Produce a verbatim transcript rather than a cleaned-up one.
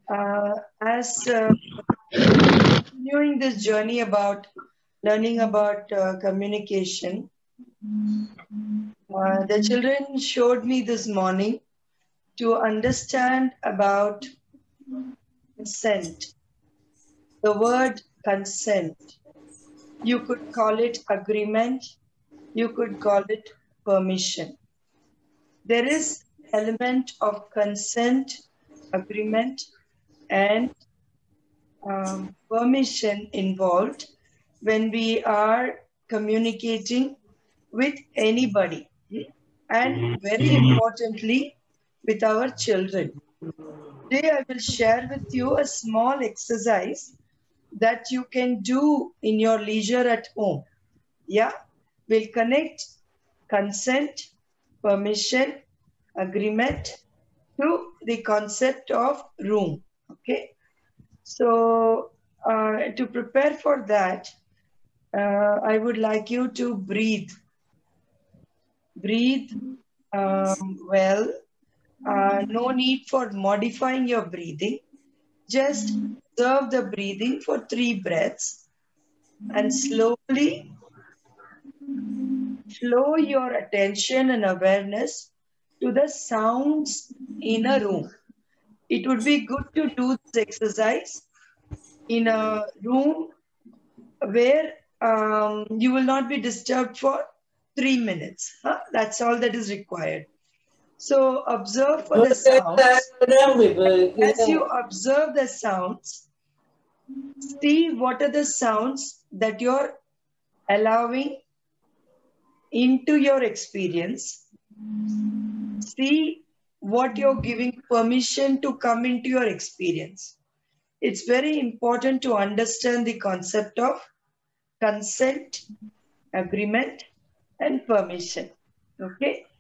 Uh, as uh, continuing this journey about learning about uh, communication, uh, the children showed me this morning to understand about consent. The word consent, you could call it agreement, you could call it permission. There is element of consent, agreement, and um, permission involved when we are communicating with anybody, and very importantly with our children. Today I will share with you a small exercise that you can do in your leisure at home. Yeah, we'll connect consent, permission, agreement to the concept of room. Okay, so uh, to prepare for that, uh, I would like you to breathe. Breathe um, well. Uh, no need for modifying your breathing. Just observe the breathing for three breaths and slowly flow your attention and awareness to the sounds in a room. It would be good to do this exercise in a room where um, you will not be disturbed for three minutes. Huh? That's all that is required. So observe for the sounds. As you observe the sounds, see what are the sounds that you're allowing into your experience. See what you're giving permission to come into your experience. It's very important to understand the concept of consent, agreement, and permission. Okay.